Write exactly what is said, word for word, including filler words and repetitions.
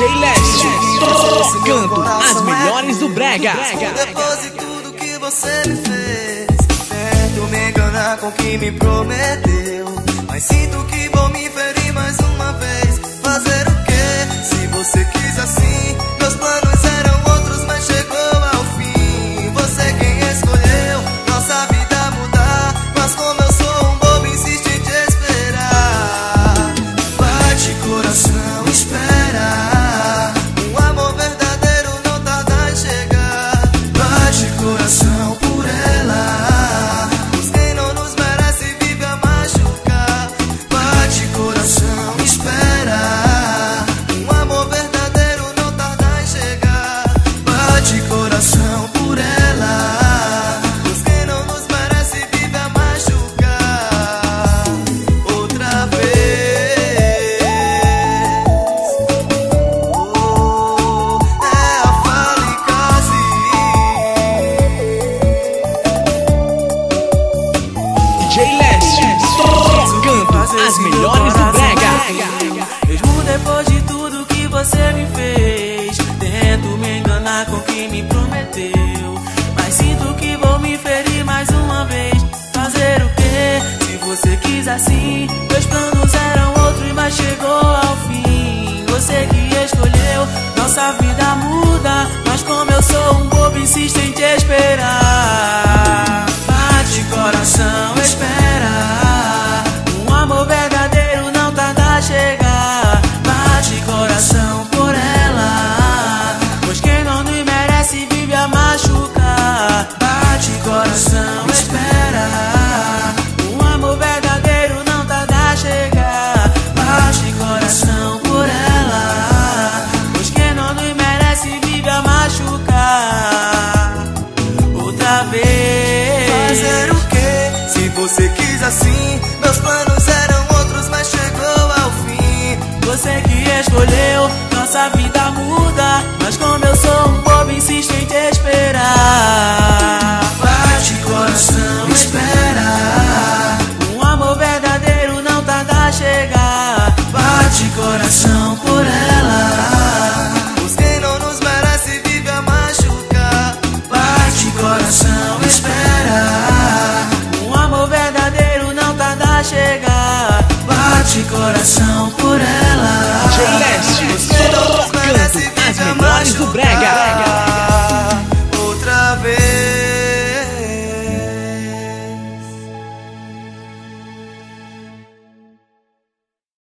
D J Leste, tocando as melhores do brega. Depois de tudo que você me fez, tento me enganar com o que me prometeu, mas sinto que vou me ferir mais uma vez. Fazer o quê? Se você quis assim, meus planos eram outros, mas chegou ao fim. Você quem escolheu nossa vida mudar, mas como eu sou um bobo, insisto em te esperar. Bate coração, espera, um amor verdadeiro não tarda em chegar. Bate coração por ela, pois quem não nos merece vive a machucar. Bate coração, espera, um amor verdadeiro não tarda em chegar. Bate coração por ela, pois quem não nos merece vive a machucar. Outra vez, oh, é a fala e case. D J Leste, tocando as melhores do brega. Mesmo depois de tudo que você me fez, tento me enganar com o que me prometeu, mas sinto que vou me ferir mais uma vez. Fazer o quê? Se você quis assim, meus planos eram outros, mas chegou ao fim. Você que escolheu nossa vida muda, mas como eu sou um bobo, insisto em te esperar. Bate coração, espera, um amor verdadeiro não tarda a chegar. Bate coração por ela, pois quem não nos merece vive a machucar. Bate coração, espera, um amor verdadeiro não tarda a chegar. Bate coração por ela, pois quem não nos merece vive a machucar. Outra vez, fazer o quê? Se você quis assim, meus planos eram outros, mas chegou ao fim. Você que escolheu nossa vida muda, mas como eu sou um bobo, insisto em te esperar. Bate coração, espera, um amor verdadeiro não tarda a chegar. Bate coração por ela, pois quem não nos merece vive a machucar. Bate coração, espera, um amor verdadeiro não tarda a chegar. Bate coração